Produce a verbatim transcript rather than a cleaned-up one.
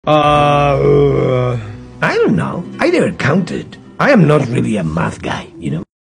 Uh, I don't know. I never counted. I am not really a math guy, you know?